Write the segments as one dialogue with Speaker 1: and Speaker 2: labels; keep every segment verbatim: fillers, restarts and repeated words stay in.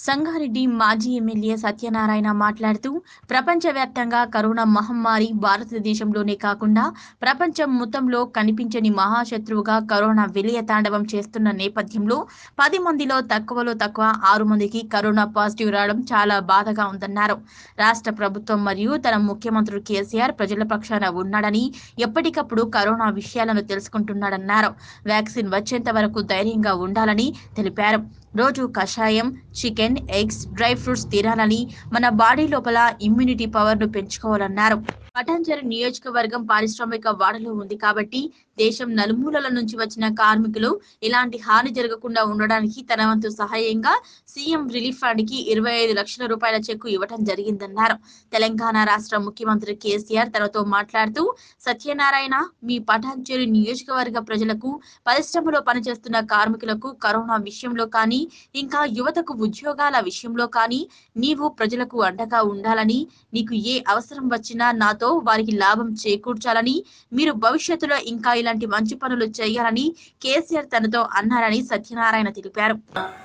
Speaker 1: సంగారెడ్డి మాజీ ఎమ్మెల్యే సత్యనారాయణ మాట్లాడుతూ ప్రపంచవ్యాప్తంగా కరోనా మహమ్మారి భారతదేశంలోనే కాకుండా ప్రపంచం మొత్తంలో కనిపించని మహాశత్రువుగా కరోనా విలయ తాండవం చేస్తున్న నేపథ్యంలో పది మందిలో తక్కువలో తక్కువ ఆరు మందికి కరోనా పాజిటివ్ రావడం చాలా బాధగా ఉందన్నారు. రాష్ట్ర ప్రభుత్వం మరియు తన ముఖ్యమంత్రి కేసీఆర్ ప్రజల పక్షాన ఉన్నాడని, ఎప్పటికప్పుడు కరోనా విషయాలను తెలుసుకుంటున్నాడన్నారు. వ్యాక్సిన్ వచ్చేంత వరకు ధైర్యంగా ఉండాలని తెలిపారు. రోజు కషాయం, చికెన్, ఎగ్స్, డ్రై ఫ్రూట్స్ తినాలని, మన బాడీ లోపల ఇమ్యూనిటీ పవర్ ను పెంచుకోవాలన్నారు. పటాన్చెరు నియోజకవర్గం పారిశ్రామిక వాడలో ఉంది కాబట్టి దేశం నలుమూలల నుంచి వచ్చిన కార్మికులు ఇలాంటి హాని జరగకుండా ఉండడానికి తన వంతు సహాయంగా సీఎం రిలీఫ్ ఫండ్ కి ఇరవై ఐదు లక్షల రూపాయల చెక్కు ఇవ్వడం జరిగిందన్నారు. తెలంగాణ రాష్ట్ర ముఖ్యమంత్రి కేసీఆర్ తనతో మాట్లాడుతూ, సత్యనారాయణ, మీ పటాన్చెరు నియోజకవర్గ ప్రజలకు, పరిశ్రమలో పనిచేస్తున్న కార్మికులకు కరోనా విషయంలో కానీ, ఇంకా యువతకు ఉద్యోగాల విషయంలో కానీ నీవు ప్రజలకు అండగా ఉండాలని, నీకు ఏ అవసరం వచ్చినా నాతో వారికి లాభం చేకూర్చాలని, మీరు భవిష్యత్తులో ఇంకా ఇలాంటి మంచి పనులు చేయాలని కేసీఆర్ తనతో అన్నారని సత్యనారాయణ తెలిపారు.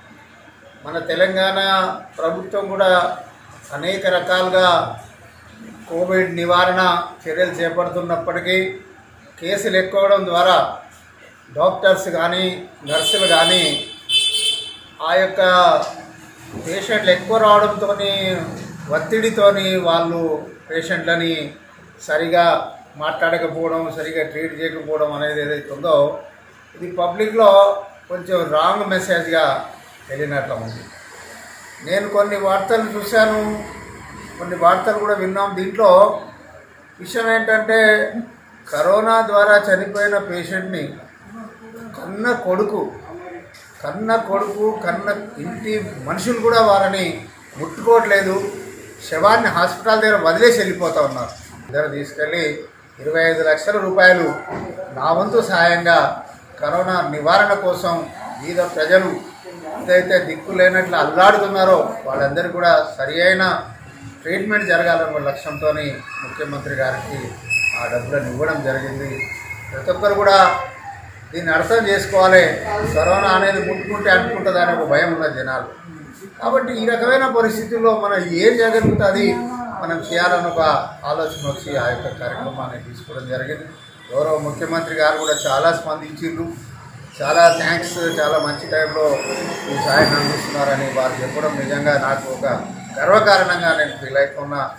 Speaker 2: మన తెలంగాణ ప్రభుత్వం కూడా అనేక రకాలుగా కోవిడ్ నివారణ చర్యలు చేపడుతున్నప్పటికీ కేసులు ఎక్కువడం ద్వారా డాక్టర్స్ కానీ నర్సులు కానీ ఆ యొక్క పేషెంట్లు ఎక్కువ రావడంతో ఒత్తిడితోని వాళ్ళు పేషెంట్లని సరిగా మాట్లాడకపోవడం, సరిగా ట్రీట్ చేయకపోవడం అనేది ఏదైతే ఉందో ఇది పబ్లిక్లో కొంచెం రాంగ్ మెసేజ్గా వెళ్ళినట్లు ఉంది. నేను కొన్ని వార్తలు చూశాను, కొన్ని వార్తలు కూడా విన్నాం. దీంట్లో విషయం ఏంటంటే కరోనా ద్వారా చనిపోయిన పేషెంట్ని కన్న కొడుకు కన్న కొడుకు కన్న ఇంటి మనుషులు కూడా వారిని ముట్టుకోవట్లేదు, శవాన్ని హాస్పిటల్ దగ్గర వదిలేసి వెళ్ళిపోతూ ఉన్నారు. దగ్గర తీసుకెళ్ళి ఇరవై ఐదు లక్షల రూపాయలు నా వంతు సహాయంగా కరోనా నివారణ కోసం బీద ప్రజలు ఏదైతే దిక్కు లేనట్లు అల్లాడుతున్నారో వాళ్ళందరికీ కూడా సరి అయిన ట్రీట్మెంట్ జరగాలన్న లక్ష్యంతో ముఖ్యమంత్రి గారికి ఆ డబ్బులను ఇవ్వడం జరిగింది. ప్రతి ఒక్కరు కూడా దీన్ని అర్థం చేసుకోవాలి. కరోనా అనేది ముట్టుకుంటే అంటుకుంటుంది అనే ఒక భయం ఉన్న జనాలు. కాబట్టి ఈ రకమైన పరిస్థితుల్లో మనం ఏం చేయగలుగుతుంది మనం చేయాలని ఒక ఆలోచన వచ్చి ఆ యొక్క కార్యక్రమాన్ని తీసుకోవడం జరిగింది. గౌరవ ముఖ్యమంత్రి గారు కూడా చాలా స్పందించిండ్రు. చాలా థ్యాంక్స్, చాలా మంచి టైంలో ఈ సాయం అందిస్తున్నారని వారు చెప్పడం నిజంగా నాకు ఒక గర్వకారణంగా నేను ఫీల్ అవుతున్నా.